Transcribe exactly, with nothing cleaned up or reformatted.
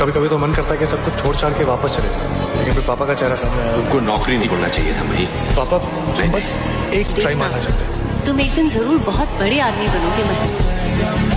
कभी कभी तो मन करता है कि सब कुछ छोड़ छाड़ के वापस चले जाए, लेकिन फिर पापा का चेहरा सामने आया। तुमको नौकरी नहीं करना चाहिए था भाई। पापा बस एक ट्राई मारना चाहते हैं। तुम एक दिन जरूर बहुत बड़े आदमी बनोगे मतलब।